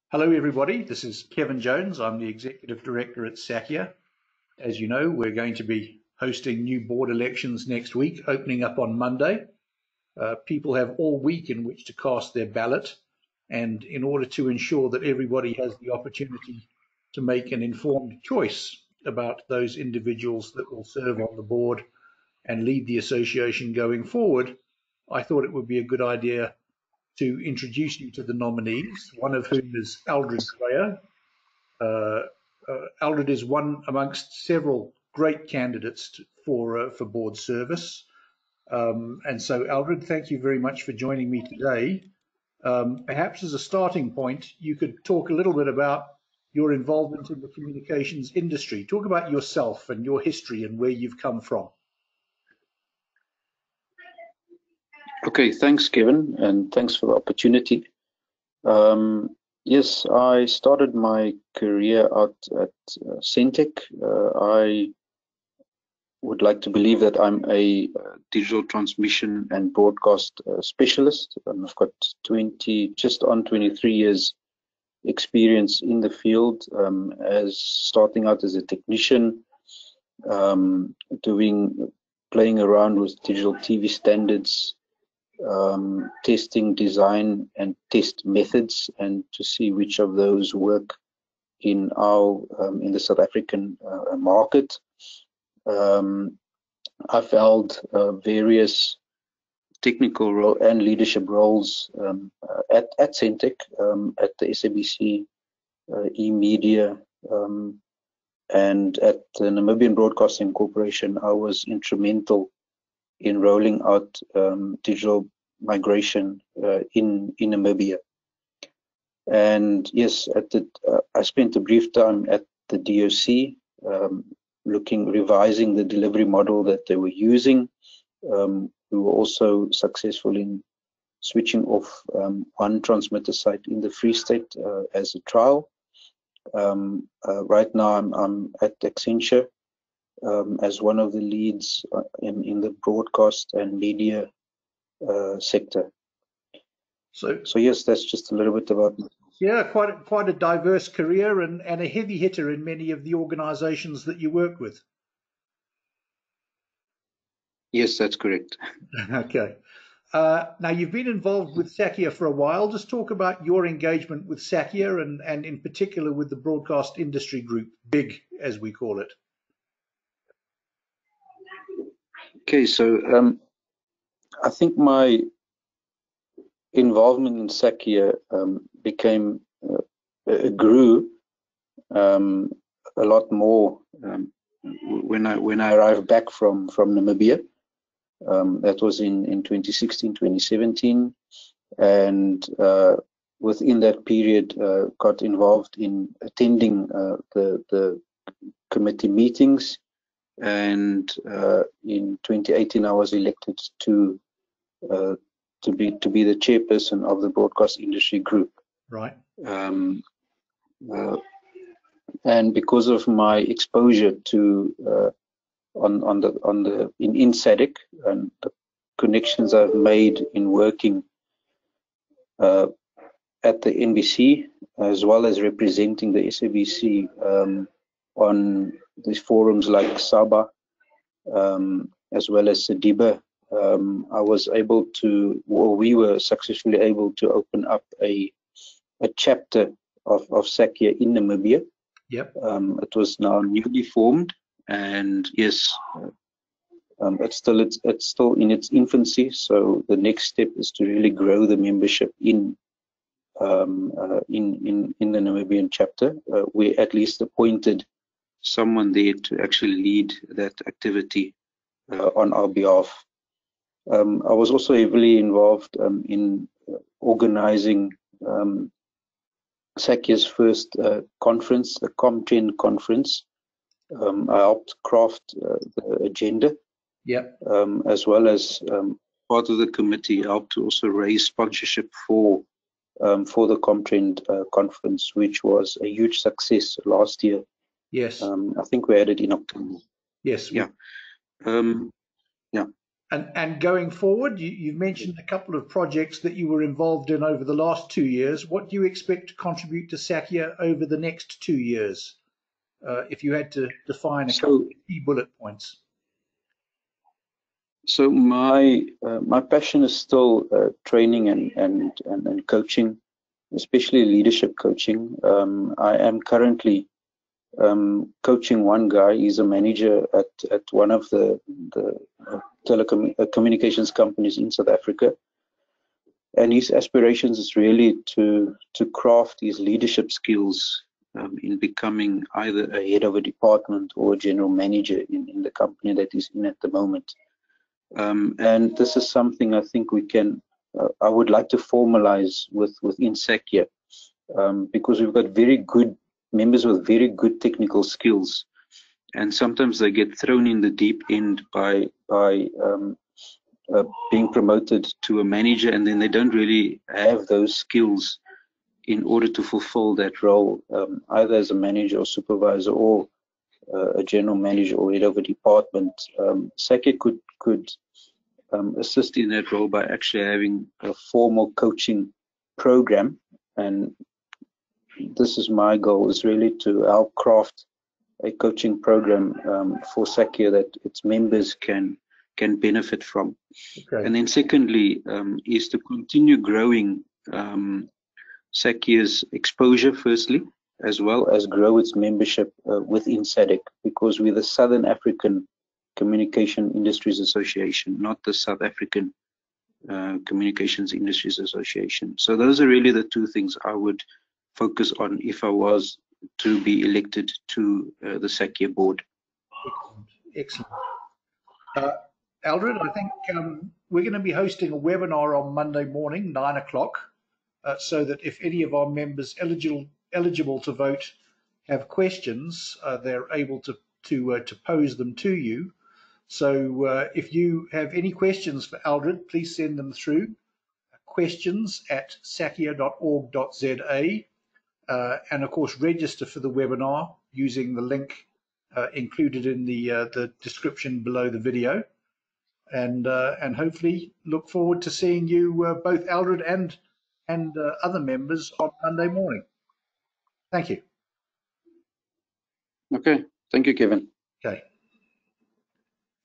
Hello everybody, this is Kevin Jones. I'm the Executive Director at SACIA. As you know, we're going to be hosting new board elections next week, opening up on Monday. People have all week in which to cast their ballot, and in order to ensure that everybody has the opportunity to make an informed choice about those individuals that will serve on the board and lead the association going forward, I thought it would be a good idea to introduce you to the nominees, one of whom is ALDRED Dreyyer. ALDRED is one amongst several great candidates for board service. And so, ALDRED, thank you very much for joining me today. Perhaps as a starting point, you could talk a little bit about your involvement in the communications industry. Talk about yourself and your history and where you've come from. Okay, thanks, Kevin, and thanks for the opportunity. Yes, I started my career out at Centec. I would like to believe that I'm a digital transmission and broadcast specialist. I've got just on 23 years experience in the field, as starting out as a technician, playing around with digital TV standards, testing design and test methods, and to see which of those work in the South African market. I've held various technical role and leadership roles at Centec, at the SABC, e-media, and at the Namibian Broadcasting Corporation. I was instrumental in rolling out digital migration in Namibia. And yes, I spent a brief time at the DOC, revising the delivery model that they were using. We were also successful in switching off one transmitter site in the Free State as a trial. Right now I'm at Accenture as one of the leads in the broadcast and media sector. So yes, that's just a little bit about me. Yeah, quite a diverse career and a heavy hitter in many of the organizations that you work with. Yes, that's correct. Okay. Now, you've been involved with SACIA for a while. Just talk about your engagement with SACIA and in particular with the Broadcast Industry Group, BIG, as we call it. Okay, so I think my involvement in SACIA grew a lot more when I arrived back from Namibia. That was in 2016, 2017, and within that period got involved in attending the committee meetings, and in 2018 I was elected to be the chairperson of the Broadcast Industry Group. Right. And because of my exposure to in SADC and the connections I've made in working at the NBC, as well as representing the SABC on these forums like SABA, as well as SADIBA, we were successfully able to open up a chapter of SACIA in Namibia. Yep. It was now newly formed, and yes, it's still in its infancy. So the next step is to really grow the membership in the Namibian chapter. We at least appointed someone there to actually lead that activity on our behalf. I was also heavily involved in organizing SACIA's first conference, the ComTrend conference. I helped craft the agenda. Yep. As well as part of the committee helped to also raise sponsorship for the ComTrend conference, which was a huge success last year. Yes. I think we had it in October. Yes. Yeah. Yeah. And going forward, you've mentioned a couple of projects that you were involved in over the last 2 years. What do you expect to contribute to SACIA over the next 2 years, if you had to define a couple of key bullet points? So my passion is still training and coaching, especially leadership coaching. I am currently coaching one guy. He's a manager at one of the telecommunications companies in South Africa, and his aspirations is really to craft his leadership skills in becoming either a head of a department or a general manager in the company that he's in at the moment. And this is something I think we can, I would like to formalize within SACIA, because we've got very good members with very good technical skills, and sometimes they get thrown in the deep end by being promoted to a manager, and then they don't really have those skills in order to fulfill that role, either as a manager or supervisor or a general manager or head of a department. SACIA could assist in that role by actually having a formal coaching program, and this is my goal, is really to help craft a coaching program for SACIA that its members can benefit from. Okay. And then secondly is to continue growing SACIA's exposure firstly, as well as grow its membership within SADC, because we're the Southern African Communication Industries Association, not the South African Communications Industries Association. So those are really the two things I would focus on if I was to be elected to the SACIA board. Excellent. Aldred, I think we're going to be hosting a webinar on Monday morning, 9 o'clock, so that if any of our members eligible to vote have questions, they're able to pose them to you. So if you have any questions for Aldred, please send them through questions@sacia.org.za, and of course register for the webinar using the link included in the description below the video, and hopefully look forward to seeing you both Aldred and other members on Monday morning. Thank you. Okay, thank you, Kevin. Okay.